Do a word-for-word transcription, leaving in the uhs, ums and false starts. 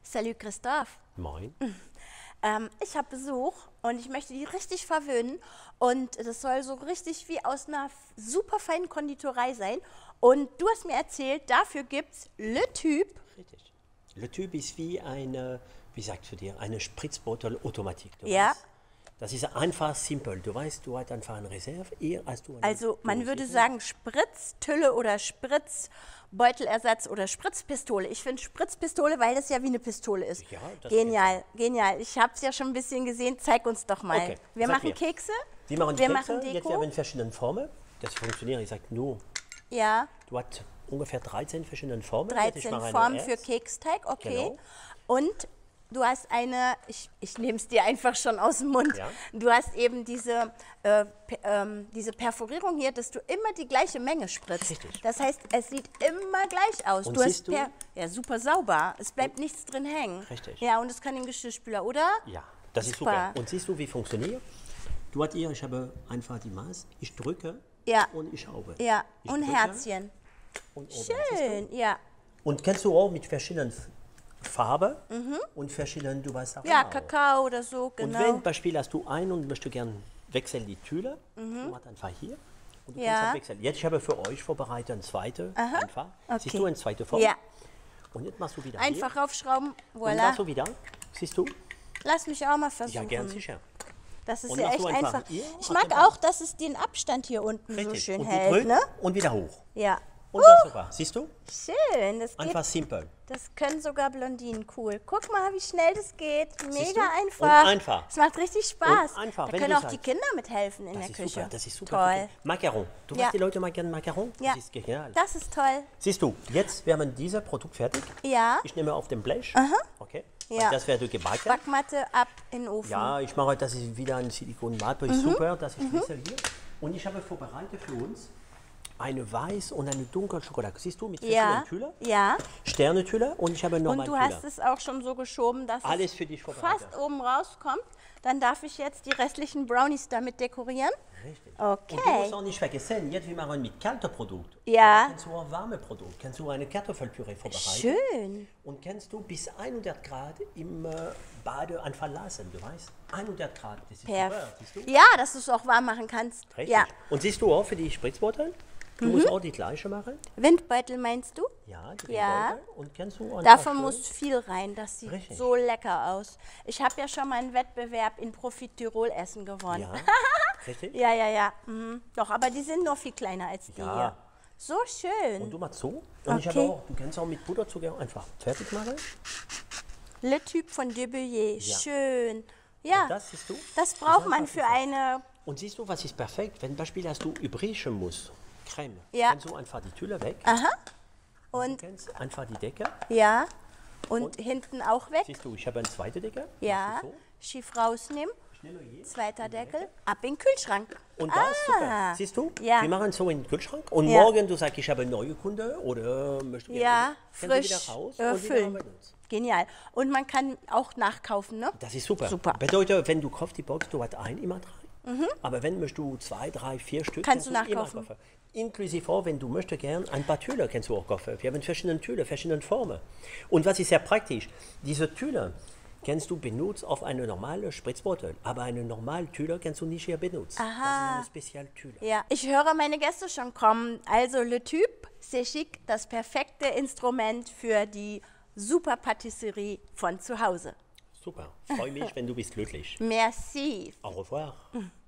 Salut Christoph. Moin. Ähm, ich habe Besuch und ich möchte die richtig verwöhnen. Und das soll so richtig wie aus einer super feinen Konditorei sein. Und du hast mir erzählt, dafür gibt es Le Tube. Richtig. Le Tube ist wie eine, wie sagt für dir, eine Spritzbottle-Automatik. Ja. Weißt? Das ist einfach simpel. Du weißt, du hast einfach eine Reserve. Eher hast du eine Also man Dose. würde sagen Spritztülle oder Spritzbeutelersatz oder Spritzpistole. Ich finde Spritzpistole, weil das ja wie eine Pistole ist. Ja, das Genial, genial. Ich habe es ja schon ein bisschen gesehen. Zeig uns doch mal. Okay, Wir sag machen mir. Kekse. Die machen Wir Kekse. machen Jetzt Deko. wir haben in verschiedenen Formen. Das funktioniert. Ich sage nur, Ja, du hast ungefähr dreizehn verschiedene Formen. Jetzt ich dreizehn mache eine Formen für erst. Keksteig, okay. Genau. Und du hast eine, ich, ich nehme es dir einfach schon aus dem Mund, Ja. du hast eben diese, äh, pe- ähm, diese Perforierung hier, dass du immer die gleiche Menge spritzt. Richtig. Das heißt, es sieht immer gleich aus. Und du hast siehst du? per, ja, super sauber, es bleibt nichts drin hängen. Richtig. Ja, und es kann den Geschirrspüler, oder? Ja, das ist Super. super. Und siehst du, wie funktioniert? Du hast hier, ich habe einfach die Maß. Ich drücke Ja. und ich haube. Ja, Ich und drücke Herzchen. Und oben, siehst du? Schön, ja. Und kennst du auch mit verschiedenen F- Farben und verschiedenen, du weißt auch. Mhm. Ja, Kakao oder so, Und genau. wenn, Beispiel, hast du ein und möchtest gern wechseln die Tülle, du machst einfach hier und du Mhm. Ja. kannst dann wechseln. Jetzt ich habe für euch vorbereitet eine zweite, einfach. Siehst Okay. du eine zweite Form? Ja. Und jetzt machst du wieder Einfach raufschrauben, hier. Und voilà. machst du wieder, siehst du? Lass mich auch mal Ja, versuchen. gern sicher. Das ist Und ja machst echt du einfach einfach. hier, Ich machst mag du einfach- auch, dass es den Abstand hier unten so Richtig. schön und du hält, drückst ne? und wieder hoch. Ja. Und das sogar. Siehst du? Schön, das geht. Einfach simpel. Das können sogar Blondinen, cool. Guck mal, wie schnell das geht. Siehst Mega du? einfach. Und einfach. Es macht richtig Spaß. Und einfach, da wenn können du auch die sagst. Kinder mithelfen in Das der ist Küche. super, das ist super. Toll. Macaron. Du Ja. weißt, die Leute mag gerne Macaron. Ja. Das ist genial. Das ist toll. Siehst du, jetzt wir haben dieses Produkt fertig. Ja. Ich nehme auf dem Blech. Okay. Ja. Und das werde gebacken. Backmatte ab in den Ofen. Ja, ich mache, das ist wieder ein Silikonmatte, Mhm. ist super, das ist schließe hier. Und ich habe vorbereitet für uns eine weiß und eine dunkle Schokolade. Siehst du, mit Ja. verschiedenen Tüller. Ja. Sternetüller und ich habe Und normale du Tüller. hast es auch schon so geschoben, dass Alles es für dich vorbereitet. fast oben rauskommt. Dann darf ich jetzt die restlichen Brownies damit dekorieren. Richtig. Okay. Und du musst auch nicht vergessen, jetzt wir machen mit kalten Produkt. Ja. Kennst du ein warmes Produkt? Kannst du eine Kartoffelpüree vorbereiten? Schön. Und kannst du bis hundert Grad im äh, Bade einfach lassen, du weißt? hundert Grad, das ist Perf. super, siehst du? Ja, dass du es auch warm machen kannst. Richtig. Ja. Und siehst du auch für die Spritzbeutel? Du musst auch die gleiche machen. Windbeutel meinst du? Ja, die Ja. Windbeutel. Und kannst du einfach Davon schön- muss viel rein. Das sieht Richtig. so lecker aus. Ich habe ja schon mal einen Wettbewerb in Profit Tirol Essen gewonnen. Ja, richtig? Ja, ja, ja. Mhm. Doch, aber die sind noch viel kleiner als die Ja. hier. So schön. Und du machst so. Und ich Okay. habe auch, du kannst auch mit Puderzucker einfach fertig machen. Le Typ von De Buyer. Ja. Schön. Ja, Und das siehst du? das ist braucht einfach man für super. eine. Und siehst du, was ist perfekt? Wenn Beispiel hast du übrig muss, Creme, Ja. kannst du einfach die Tülle weg. Aha. Du Und kannst einfach die Decke. ja. Und, hinten auch weg. Siehst du, ich habe eine zweite Decke. Ja. Machst du so. Schief rausnehmen. Ich nehme hier. Zweiter Deckel. Ab in den Kühlschrank. Und das ist super. Siehst du? Ah. Ja. Wir machen so in den Kühlschrank. Und Ja. morgen, du sagst, ich habe neue Kunde oder möchte gerne Ja, wieder. Kannst du frisch wieder raus äh, und wieder füllen. bei uns. Genial. Und man kann auch nachkaufen, ne? Das ist super. Super. Bedeutet, wenn du kaufst die Box, du hast ein, immer drei. Aber wenn möchtest du zwei, drei, vier Stück, Mhm. Kannst du immer nachkaufen. kaufen. Inklusive auch, wenn du möchtest gern ein paar Tülle kannst du auch kaufen. Wir haben verschiedene Tülle, verschiedene Formen. Und was ist sehr praktisch, diese Tülle kannst du benutzen auf eine normale Spritzbeutel, aber eine normale Tülle kannst du nicht hier benutzen. Das ist eine Spezialtülle. Ja. Ich höre meine Gäste schon kommen. Also Le Typ, c'est chic, das perfekte Instrument für die super Patisserie von zu Hause. Super. Freue mich, wenn du bist glücklich. Merci. Au revoir.